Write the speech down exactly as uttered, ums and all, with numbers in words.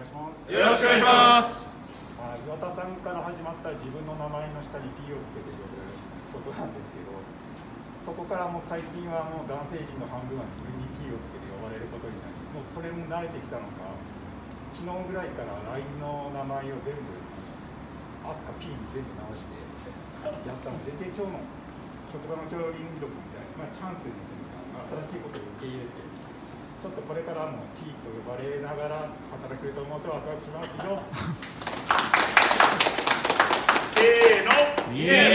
願いします。 よろしくお願いします。 あ、岩田さんから始まった自分の名前の下に P をつけていることなんですけど、そこからもう最近はもう男性陣の半分は自分に P をつけて呼ばれることになり、もうそれも慣れてきたのか、昨日ぐらいから ライン の名前を全部アスカ P に全部直してやったので、で今日の職場の協力みたいな、まあ、チャンスにというか、新しいことを受け入れて、ちょっとこれからも P と呼ばれながら働けると思うとワクワクしますよ。 せーの。